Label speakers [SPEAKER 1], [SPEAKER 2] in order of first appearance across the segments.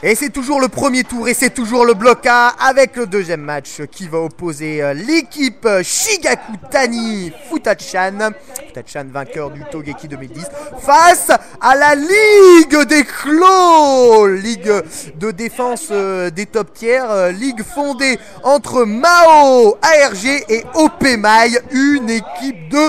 [SPEAKER 1] Et c'est toujours le premier tour et c'est toujours le bloc A avec le deuxième match qui va opposer l'équipe Shigaku Tani Futachan. Futachan vainqueur du Togeki 2010 face à la Ligue des Clos, ligue de défense des top tiers, ligue fondée entre Mao, ARG et OPMai, une équipe de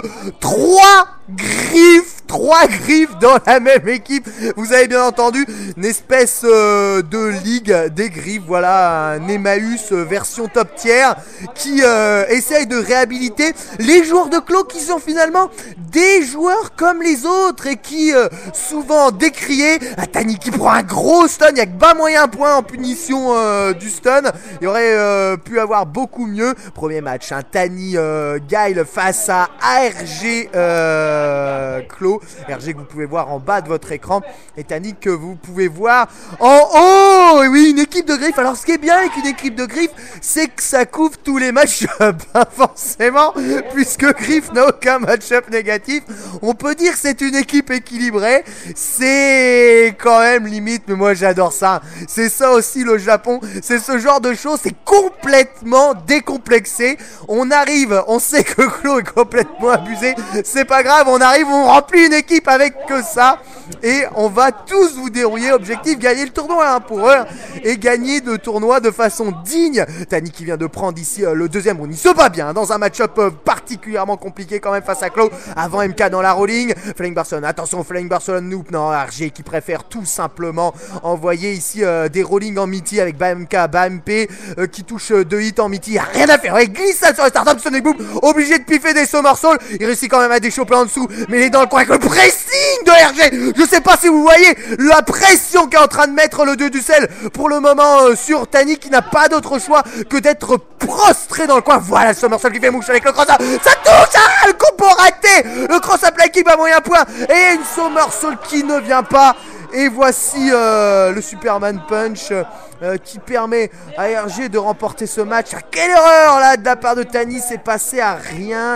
[SPEAKER 1] 3 griffes dans la même équipe. Vous avez bien entendu, une espèce de ligue des griffes. Voilà, un Emmaüs version top tier qui essaye de réhabiliter les joueurs de Clos qui sont finalement des joueurs comme les autres et qui souvent décriés. Tani qui prend un gros stun, il n'y a que bas moyen point en punition du stun. Il aurait pu avoir beaucoup mieux. Premier match, Tani Guile face à ARG Clos. RG que vous pouvez voir en bas de votre écran et Tani que vous pouvez voir en haut. Et oui, une équipe de griffes. Alors ce qui est bien avec une équipe de griffes, c'est que ça couvre tous les match-up, hein, forcément, puisque Griff n'a aucun match-up négatif. On peut dire que c'est une équipe équilibrée. C'est quand même limite, mais moi j'adore ça. C'est ça aussi le Japon, c'est ce genre de choses, c'est complètement décomplexé. On arrive, on sait que Clos est complètement abusé, c'est pas grave, on arrive, on remplit une équipe avec que ça et on va tous vous dérouiller. Objectif, gagner le tournoi à 1 pour 1 et gagner le tournoi de façon digne. Tani qui vient de prendre ici le deuxième round, il se bat bien dans un match-up particulièrement compliqué quand même face à Clos. Avant MK dans la rolling, Flying Barcelone, attention Flying Barcelone noob, non, RG qui préfère tout simplement envoyer ici des rollings en miti avec BMK, BMP qui touche 2 hits en miti, il a rien à faire, ouais, glissade sur le startup, Sonic Boom, obligé de piffer des Somersaults, il réussit quand même à déchoper en dessous, mais il est dans le coin avec le pressing de RG. Je sais pas si vous voyez la pression qu'est en train de mettre le dieu du sel pour le moment sur Tani qui n'a pas d'autre choix que d'être prostré dans le coin. Voilà le Somersault qui fait mouche avec le cross-up, ça touche, ah, le combo raté, le cross-up là qui bat moyen point et une Somersault qui ne vient pas. Et voici le Superman Punch qui permet à RG de remporter ce match. Quelle erreur là de la part de Tani, c'est passé à rien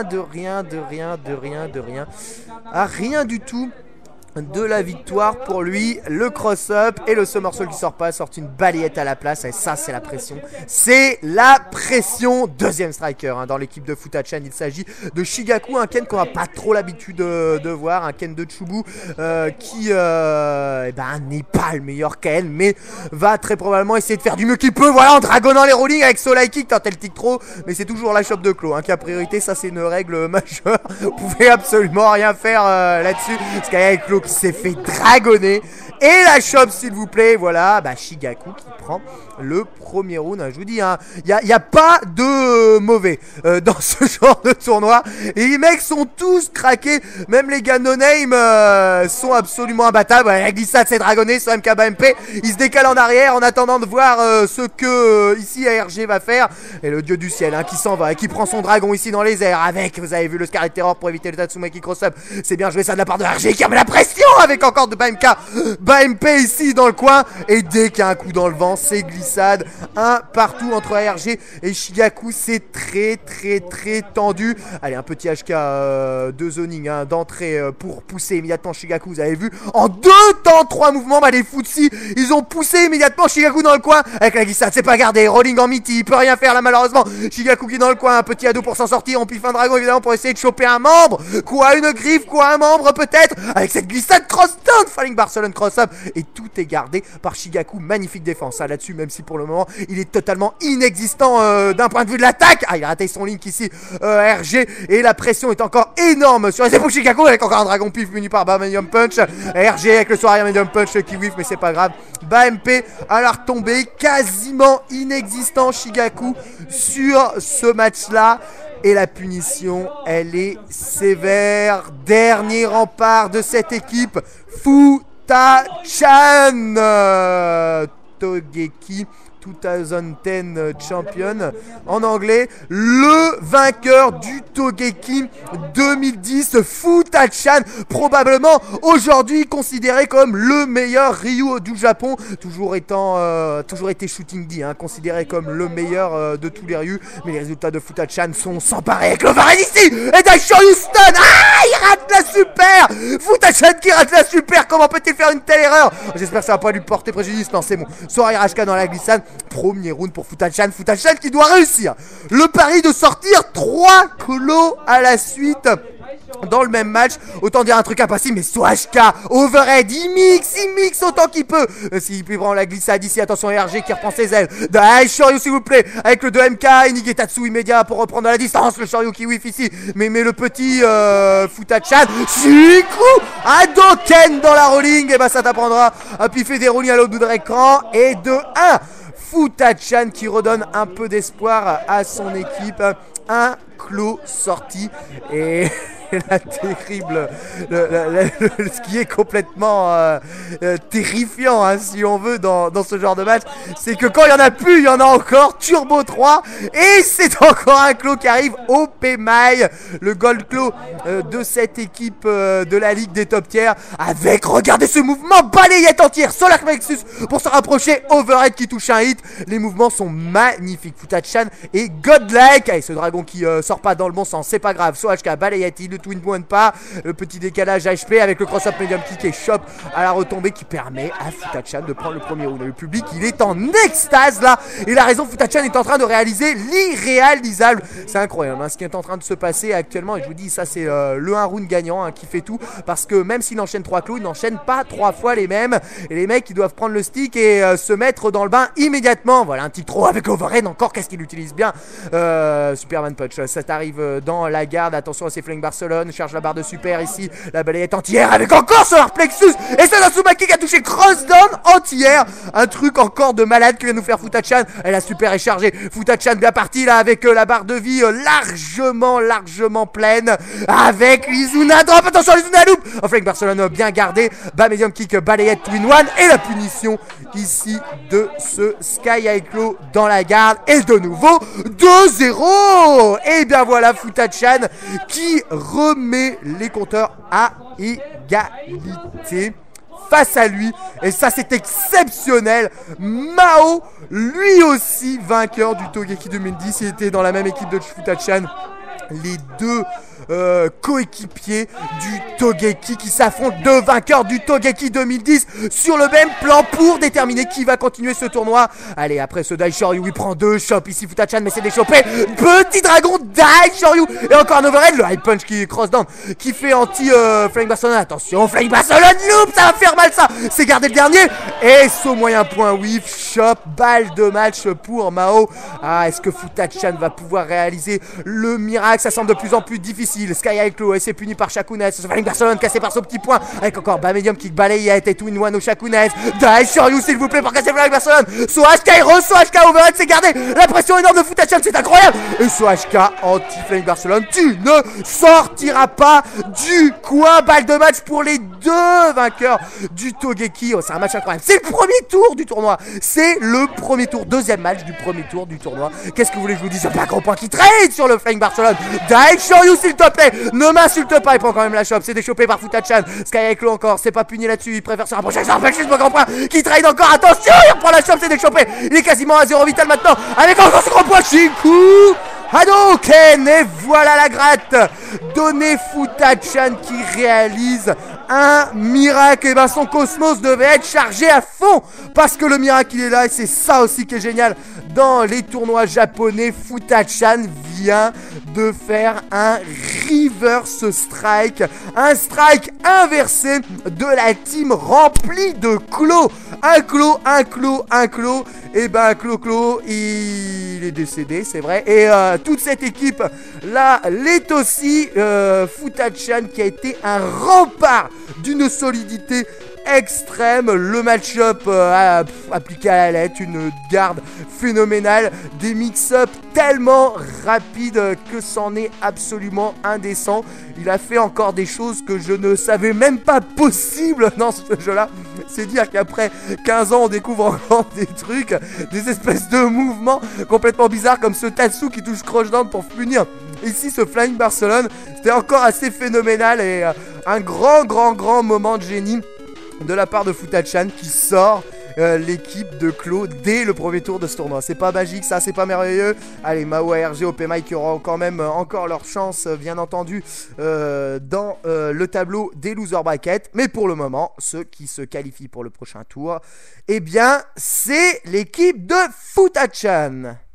[SPEAKER 1] à rien du tout de la victoire pour lui. Le cross-up et le Somersault qui sort pas, sort une balayette à la place et ça c'est la pression. C'est la pression. Deuxième striker dans l'équipe de Futachan, il s'agit de Shigaku, un Ken qu'on n'a pas trop l'habitude de voir, un Ken de Chubu qui n'est pas le meilleur Ken mais va très probablement essayer de faire du mieux qu'il peut. Voilà, en dragonnant les rollings avec Soul Kick quand elle tic trop, mais c'est toujours la shop de Clos qui a priorité, ça c'est une règle majeure. Vous pouvez absolument rien faire là-dessus parce qu'avec Clos qui s'est fait dragonner. Et la shop s'il vous plaît. Voilà, Shigaku qui prend le premier round. Je vous dis, il n'y a pas de mauvais dans ce genre de tournoi. Et les mecs sont tous craqués. Même les gars no-name sont absolument imbattables. La glissade s'est dragonnée sur MKBMP. Il se décale en arrière en attendant de voir ce que ici ARG va faire. Et le dieu du ciel qui s'en va et qui prend son dragon ici dans les airs avec, vous avez vu, le Scarlet Terror pour éviter le Tatsumaki cross-up. C'est bien joué ça de la part de ARG qui a mis la pression avec encore de BMP ici dans le coin. Et dès qu'il y a un coup dans le vent, c'est glissade. Un partout entre ARG et Shigaku. C'est très tendu. Allez, un petit HK de zoning d'entrée pour pousser immédiatement Shigaku. Vous avez vu, en 2 temps 3 mouvements, les Futsi, ils ont poussé immédiatement Shigaku dans le coin. Avec la glissade, c'est pas gardé. Rolling en miti, il peut rien faire là malheureusement. Shigaku qui est dans le coin, un petit ado pour s'en sortir. On piffe un dragon évidemment pour essayer de choper un membre. Quoi, une griffe, quoi, un membre peut-être. Avec cette glissade cross-down, Falling Barcelone cross-up. Et tout est gardé par Shigaku. Magnifique défense là-dessus, même si pour le moment il est totalement inexistant d'un point de vue de l'attaque. Il a raté son link ici RG et la pression est encore énorme sur les épaules Shigaku avec encore un dragon pif muni par Medium Punch. RG avec le soir Medium Punch qui whiff mais c'est pas grave. BMP à la retombée, quasiment inexistant Shigaku sur ce match là. Et la punition, elle est sévère. Dernier rempart de cette équipe, Futachan. Togeki 2010 champion en anglais, le vainqueur du Togeki 2010, Futa-chan, probablement aujourd'hui considéré comme le meilleur Ryu du Japon, toujours été Shooting D, hein, considéré comme le meilleur de tous les Ryu, mais les résultats de Futa-chan sont sans pareil avec l'overhead ici, et Daishoryu stun, ah, il rate la super, Futa-chan qui rate la super, comment peut-il faire une telle erreur? J'espère que ça va pas lui porter préjudice, non c'est bon, Sora Hirashika dans la glissade, premier round pour Futa-chan, Futa-chan qui doit réussir le pari de sortir 3 colos à la suite dans le même match. Autant dire un truc impossible, mais Soashka, overhead, il mixe autant qu'il peut. S'il peut prendre la glissade ici, attention RG qui reprend ses ailes. Shoryu s'il vous plaît, avec le 2MK, Nigetatsu immédiat pour reprendre la distance. Le Shoryu qui whiff ici, mais le petit Futa-chan, Shiku, Hadoken dans la rolling, et bah ça t'apprendra à piffer des rollings à l'autre bout de l'écran. Et de 1, Futa-chan qui redonne un peu d'espoir à son équipe. Un clos sorti et la terrible, ce qui est complètement terrifiant, hein, si on veut, dans ce genre de match, c'est que quand il y en a plus, il y en a encore. Turbo 3 et c'est encore un clos qui arrive au P-Mail, le gold clos de cette équipe de la Ligue des Top Tiers, avec, regardez ce mouvement, balayette entière, Solar Plexus pour se rapprocher, overhead qui touche un hit, les mouvements sont magnifiques. Futa-chan est godlike, et ce dragon qui sort pas dans le bon sens, c'est pas grave. Soashka, balayette, le twin point pas, le petit décalage HP avec le cross-up medium kick et chop à la retombée qui permet à Futa-chan de prendre le premier round. Le public, il est en extase là, et la raison, Futa-chan est en train de réaliser l'irréalisable. C'est incroyable, hein, ce qui est en train de se passer actuellement, et je vous dis, ça c'est le 1 round gagnant, hein, qui fait tout, parce que même s'il enchaîne 3 clos, il n'enchaîne pas 3 fois les mêmes, et les mecs ils doivent prendre le stick et se mettre dans le bain immédiatement. Voilà un petit trop avec overhead encore, qu'est-ce qu'il utilise bien, Superman Punch, ça t'arrive dans la garde, attention à ces Flying Barcelone, charge la barre de super ici, la balayette entière avec encore Solar Plexus, et c'est Natsumaki qui a touché crossdown entière, un truc encore de malade que vient nous faire Futa-chan, et la super est chargée, Futa-chan bien parti là avec la barre de vie largement pleine, avec l'Izuna drop, attention l'Izuna loop, Flying Barcelone bien gardé, bas medium kick, balayette twin one, et la punition ici de ce Sky High Claw dans la garde, et de nouveau 2-0. Et bien voilà Futa-chan qui remet les compteurs à égalité face à lui, et ça c'est exceptionnel. Mao, lui aussi vainqueur du Togeki 2010, il était dans la même équipe de Futa-chan, les deux coéquipiers du Togeki qui s'affrontent, deux vainqueurs du Togeki 2010 sur le même plan pour déterminer qui va continuer ce tournoi. Allez, après ce Daishoryu, il prend 2 chops ici Futa-chan, mais c'est déchopé. Petit dragon Daishoryu, et encore un overhead, le high punch qui cross down, qui fait anti Flying Barcelone. Attention, Flying Barcelone loop, ça va faire mal ça. C'est gardé le dernier, et ce moyen point whiff, chop, balle de match pour Mao. Ah, est-ce que Futa-chan va pouvoir réaliser le miracle? Ça semble de plus en plus difficile. Sky High Claw, et c'est puni par Shakunes. Flying Barcelone cassé par son petit point, avec encore bas medium kick, balayette et twin one au Shakunes. Daishoryu s'il vous plaît pour casser Flying Barcelone. Soashka Hero, Soashka overhead, c'est gardé. La pression énorme de Futa-chan, c'est incroyable. Et Soashka anti Flying Barcelone, tu ne sortiras pas du coin. Balle de match pour les deux vainqueurs du Togeki. Oh, c'est un match incroyable. C'est le premier tour du tournoi. C'est le premier tour, deuxième match du premier tour du tournoi. Qu'est-ce que vous voulez que je vous dise? Pas gros point qui trade sur le Flying Barcelone. Daishoryu s'il te plaît, ne m'insulte pas, il prend quand même la chope, c'est déchopé par Futa-chan. Sky High Claw encore, c'est pas puni là-dessus, il préfère se rapprocher, ça rappelle juste mon grand point, qui trade encore, attention, il reprend la chope, c'est déchopé, il est quasiment à 0 vital maintenant, avec encore ce grand point, Shiku Hadoken, et voilà la gratte donnée Futa-chan qui réalise un miracle. Et ben son cosmos devait être chargé à fond, parce que le miracle il est là, et c'est ça aussi qui est génial dans les tournois japonais. Futa-chan vient de faire un reverse strike, un strike inversé de la team remplie de clos. Un clos, et ben clos, il est décédé, c'est vrai, et toute cette équipe là l'est aussi. Futa-chan qui a été un rempart d'une solidité extrême, le match-up appliqué à la lettre, une garde phénoménale, des mix-up tellement rapides que c'en est absolument indécent. Il a fait encore des choses que je ne savais même pas possibles dans ce jeu-là. C'est dire qu'après 15 ans, on découvre encore des trucs, des espèces de mouvements complètement bizarres comme ce Tatsu qui touche Crushdown pour punir. Ici, ce Flying Barcelone, c'était encore assez phénoménal et un grand moment de génie de la part de Futachan qui sort l'équipe de Clos dès le premier tour de ce tournoi. C'est pas magique ça, c'est pas merveilleux. Allez, Mao ARG, OP Mike qui auront quand même encore leur chance bien entendu dans le tableau des loser bracket. Mais pour le moment, ceux qui se qualifient pour le prochain tour, eh bien c'est l'équipe de Futachan.